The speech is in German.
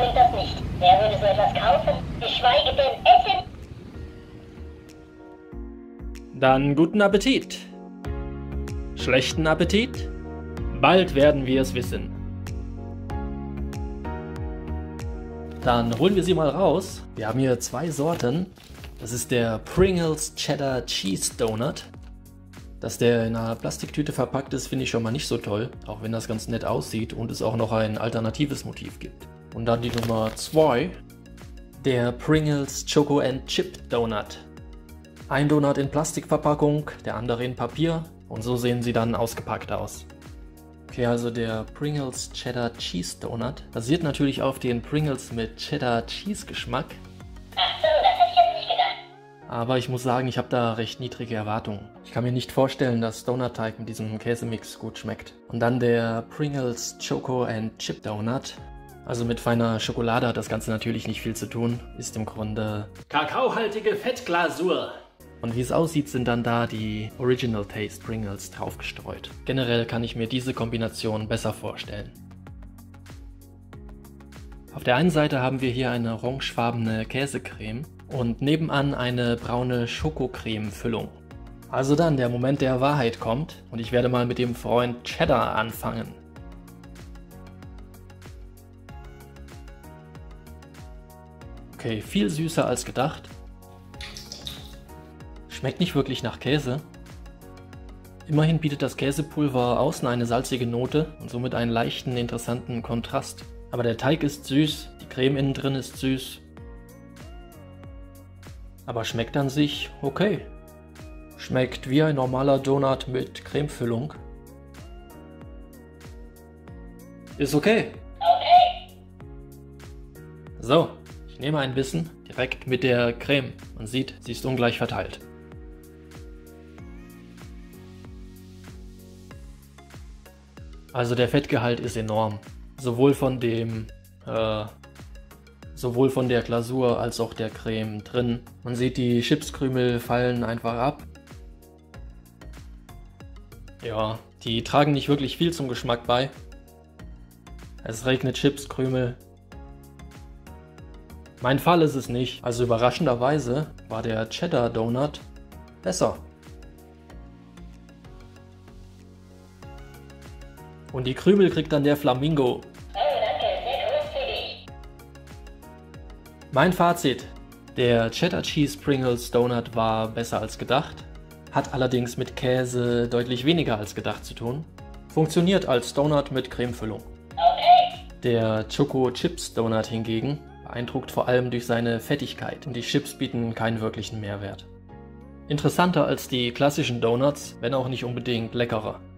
sind das nicht. Wer würde so etwas kaufen? Geschweige denn essen? Dann guten Appetit. Schlechten Appetit? Bald werden wir es wissen. Dann holen wir sie mal raus. Wir haben hier zwei Sorten. Das ist der Pringles Cheddar Cheese Donut. Dass der in einer Plastiktüte verpackt ist, finde ich schon mal nicht so toll. Auch wenn das ganz nett aussieht und es auch noch ein alternatives Motiv gibt. Und dann die Nummer 2. Der Pringles Choco and Chip Donut. Ein Donut in Plastikverpackung, der andere in Papier. Und so sehen sie dann ausgepackt aus. Okay, also der Pringles Cheddar Cheese Donut basiert natürlich auf den Pringles mit Cheddar Cheese Geschmack. Ach so, das hätte ich jetzt nicht gedacht. Aber ich muss sagen, ich habe da recht niedrige Erwartungen. Ich kann mir nicht vorstellen, dass Donut-Teig mit diesem Käsemix gut schmeckt. Und dann der Pringles Choco and Chip Donut. Also mit feiner Schokolade hat das Ganze natürlich nicht viel zu tun. Ist im Grunde kakaohaltige Fettglasur. Und wie es aussieht, sind dann da die Original Taste Pringles draufgestreut. Generell kann ich mir diese Kombination besser vorstellen. Auf der einen Seite haben wir hier eine orangefarbene Käsecreme und nebenan eine braune Schokocreme-Füllung. Also dann der Moment der Wahrheit kommt und ich werde mal mit dem Freund Cheddar anfangen. Okay, viel süßer als gedacht. Schmeckt nicht wirklich nach Käse. Immerhin bietet das Käsepulver außen eine salzige Note und somit einen leichten, interessanten Kontrast. Aber der Teig ist süß, die Creme innen drin ist süß. Aber schmeckt an sich okay. Schmeckt wie ein normaler Donut mit Cremefüllung. Ist okay. Okay. So, ich nehme ein bisschen direkt mit der Creme. Man sieht, sie ist ungleich verteilt. Also der Fettgehalt ist enorm. Sowohl von der Glasur als auch der Creme drin. Man sieht, die Chipskrümel fallen einfach ab. Ja, die tragen nicht wirklich viel zum Geschmack bei. Es regnet Chipskrümel. Mein Fall ist es nicht. Also überraschenderweise war der Cheddar Donut besser. Und die Krümel kriegt dann der Flamingo. Oh, danke, sehr großzügig. Mein Fazit. Der Cheddar Cheese Pringles Donut war besser als gedacht, hat allerdings mit Käse deutlich weniger als gedacht zu tun. Funktioniert als Donut mit Cremefüllung. Okay. Der Choco Chips Donut hingegen beeindruckt vor allem durch seine Fettigkeit und die Chips bieten keinen wirklichen Mehrwert. Interessanter als die klassischen Donuts, wenn auch nicht unbedingt leckerer.